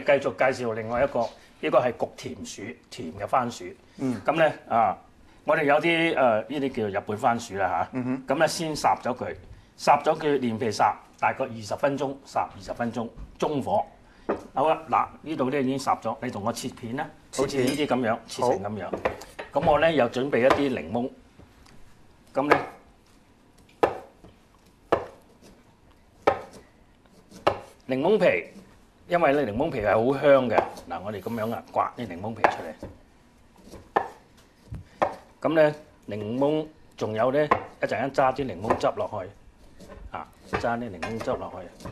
繼續介紹另外一個，呢個係焗甜薯，甜嘅番薯。咁咧我哋有啲呢啲叫做日本番薯啦嚇。咁咧先烚咗佢，烚咗佢連皮烚，大概20分鐘，烚20分鐘，中火。好啦，嗱呢度咧已經烚咗，你同我切片啦，好似呢啲咁樣切成咁樣。咁我咧又準備一啲檸檬，咁咧檸檬皮，因為咧檸檬皮係好香嘅。嗱，我哋咁樣刮啲檸檬皮出嚟。咁咧檸檬仲有咧一陣間揸啲檸檬汁落去，揸啲檸檬汁落去。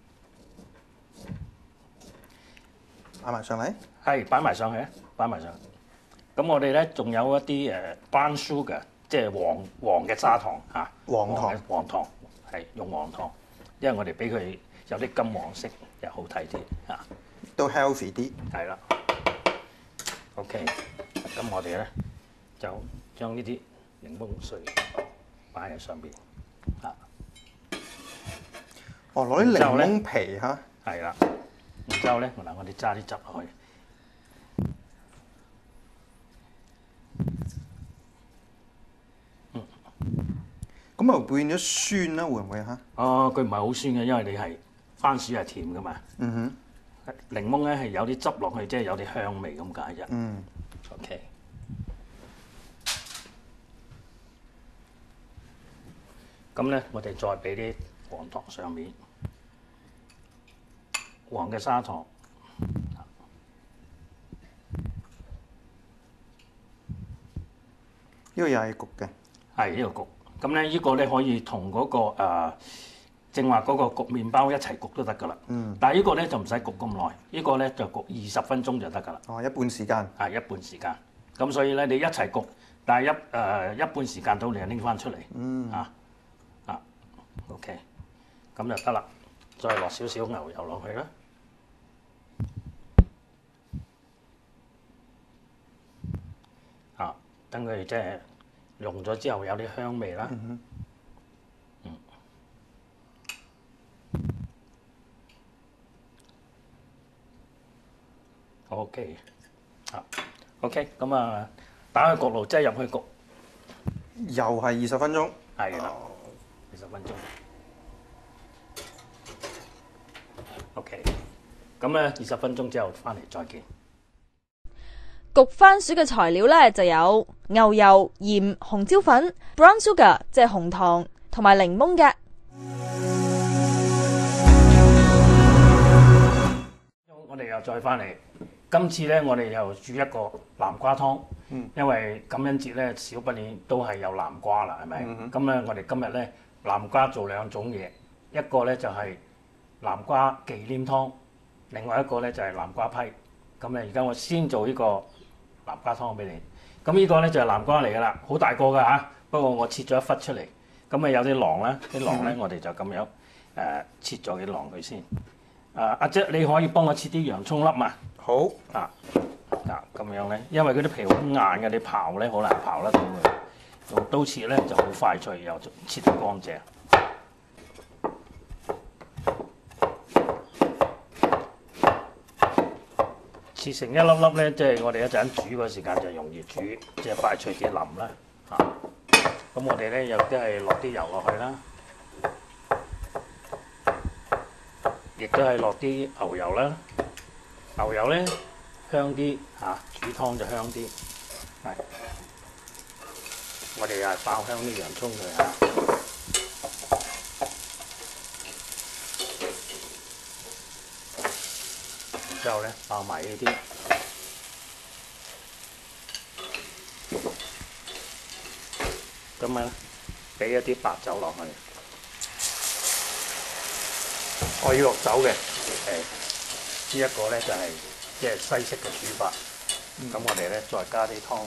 擺埋上嚟， 係擺埋上去啊！擺埋上去。咁我哋咧仲有一啲brown sugar，即係黃嘅砂糖嚇。黃糖係用黃糖，因為我哋俾佢有啲金黃色，又好睇啲嚇。 都 healthy 啲。 係啦。OK，咁我哋咧就將呢啲檸檬碎擺喺上邊嚇。 哦，攞啲檸檬皮嚇。 係啦。然之後咧，我哋揸啲汁落去。 咁啊變咗酸啦，會唔會嚇？ 佢唔係好酸嘅，因為你係番薯係甜噶嘛。檸檬咧係有啲汁落去，即係有啲香味咁解啫。OK。咁咧，我哋再俾啲黃糖上面。黃嘅砂糖， 呢個又係焗嘅， 係呢個焗。咁咧，呢個咧可以同嗰個正話嗰個焗麵包一齊焗都得㗎啦。但係呢個咧就唔使焗咁耐，呢個咧就焗20分鐘就得㗎啦。 哦，一半時間。 係一半時間。咁所以咧，你一齊焗，但係一半時間到你就拎翻出嚟。OK， 咁就得啦。再落少少牛油落去啦。等佢即係溶咗之後有啲香味啦。OK，OK，咁打開焗爐，即係入去焗。 又係20分鐘。 係啦，20分鐘。OK，咁咧20分鐘之後翻嚟再見。 焗番薯嘅材料咧就有牛油、鹽、紅椒粉、brown sugar 即係紅糖，同埋檸檬嘅。 我哋又再翻嚟，今次咧我哋又煮一個南瓜湯。因為感恩節咧少不免都係有南瓜啦，係咪？咁咧我哋今日咧南瓜做2種嘢，一個咧就係南瓜忌廉湯，另外一個咧就係南瓜批。咁咧而家我先做呢個南瓜湯俾你，咁呢個咧就係南瓜嚟噶啦，好大個噶嚇，不過我切咗一忽出嚟，咁有啲囊啦，啲囊咧我哋就咁樣切咗啲囊佢先。阿姐你可以幫我切啲洋葱粒嘛？ 好。 咁樣咧，因為嗰啲皮好硬嘅，你刨咧好難刨得到嘅，用刀切咧就好快脆又切得乾淨。切成一粒粒咧，即係我哋一陣煮嘅時間就容易煮，即係快脆啲腍啦。咁我哋咧又都係落啲油落去啦，亦都係落啲牛油啦。牛油咧香啲煮湯就香啲。係，我哋又係爆香啲洋葱佢嚇。之後咧爆埋呢啲，咁樣俾一啲白酒落去。 我要落酒嘅。 呢一個咧就係即係西式嘅煮法。咁我哋咧再加啲湯。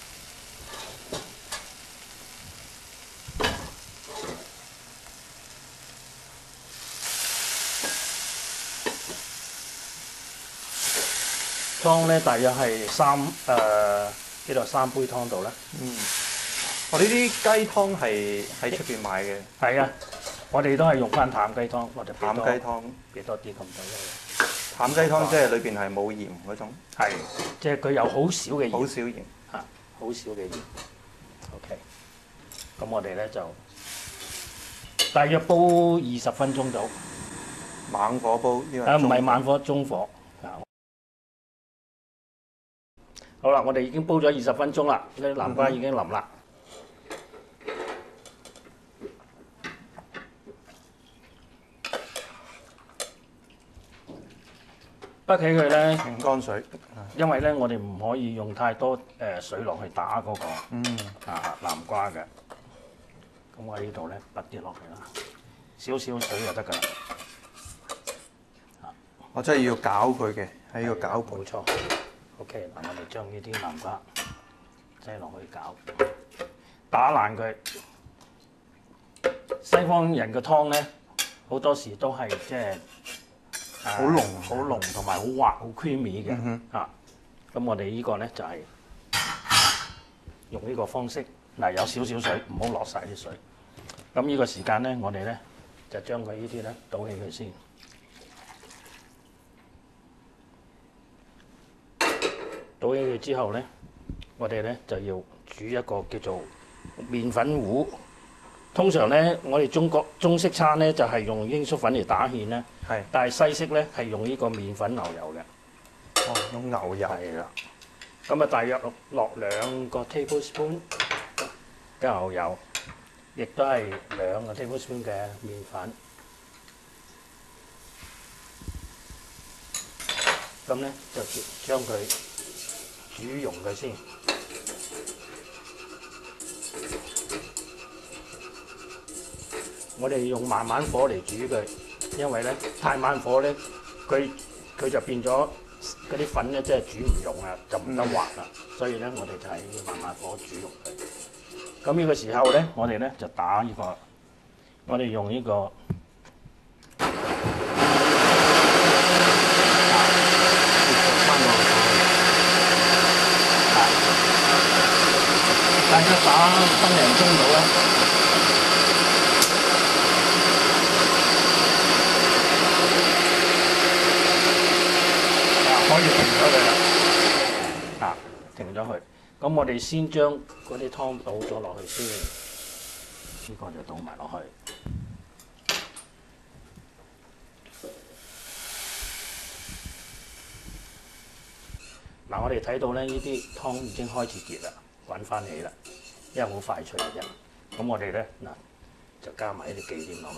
湯咧大約係呢度3杯湯度啦。 我呢啲雞湯係喺出邊買嘅。 係啊，我哋都係用翻淡雞湯，我哋淡雞湯俾多啲咁多。 淡雞湯即係裏邊係冇鹽嗰種， 係即係佢有好少嘅鹽， 好少鹽。 嚇，好少嘅鹽。OK，咁我哋咧就大約煲20分鐘到。 猛火煲，因為唔係慢火，中火。好啦，我哋已經煲咗20分鐘啦，啲南瓜已經腍啦。不起佢咧， 清乾水， 因為咧我哋唔可以用太多水落去打嗰個南瓜嘅。咁我呢度咧拔啲落去啦，少少水就得㗎啦。 我真係要攪佢嘅，喺個攪盤。 冇錯。OK， 嗱我哋將呢啲南瓜擠落去攪，打爛佢。西方人嘅湯咧，好多時都係即係好濃、 好濃同埋好滑、好 creamy 嘅嚇。咁我哋呢個咧就係用呢個方式，嗱有少少水，唔好落晒啲水。咁呢個時間咧，我哋咧就將佢呢啲咧倒起佢先。倒起佢之後咧，我哋咧就要煮一個叫做麵粉糊。通常咧，我哋中式餐咧就係用鷹粟粉嚟打芡咧， 係。 但係西式咧係用呢個麵粉牛油嘅。 哦，用牛油。 係啦。咁啊，大約落2個 tablespoon 嘅牛油，亦都係2個 tablespoon 嘅麵粉。咁咧就將佢煮溶佢先，我哋用慢慢火嚟煮佢，因為咧太慢火咧，佢就變咗嗰啲粉咧，即係煮唔溶啊，就唔得滑啦。所以咧，我哋就係要慢慢火煮溶佢。咁呢個時候咧，我哋咧就打呢個，我哋用呢個。大約打分零鐘到啦，可以停咗佢啦，停咗佢。咁我哋先將嗰啲湯倒咗落去先，呢個就倒埋落去。嗱，我哋睇到咧，呢啲湯已經開始結啦。滾翻起啦，因為好快脆嘅啫。咁我哋咧嗱就加埋啲忌廉落去。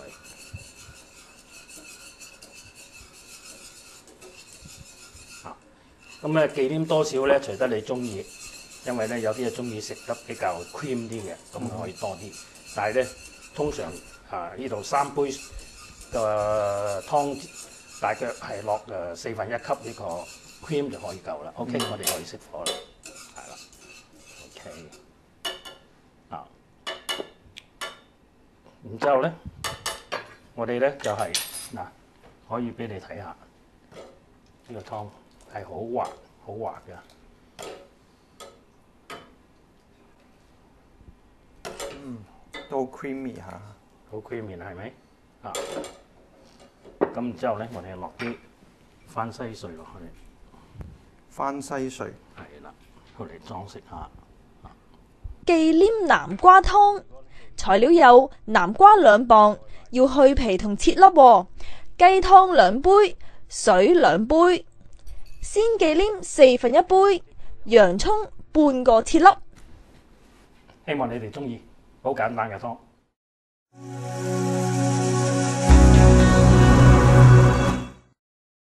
咁咧忌廉多少咧，隨得你中意，因為咧有啲係中意食得比較 cream 啲嘅，咁可以多啲。但係咧通常呢度3杯嘅湯，大約係落1/4級呢個 cream 就可以夠啦。OK，我哋可以熄火啦。然之後咧，我哋咧就係可以俾你睇下呢個湯係好滑好滑嘅。 都 creamy 下， 好 creamy 係咪？咁然之後咧，我哋落啲番西碎落去。 番西碎係啦，佢嚟裝飾下。 忌廉南瓜湯材料有南瓜2磅，要去皮同切粒喎；雞湯2杯，水2杯，鮮忌廉1/4杯，洋葱半個切粒。 希望你哋中意，好簡單嘅湯。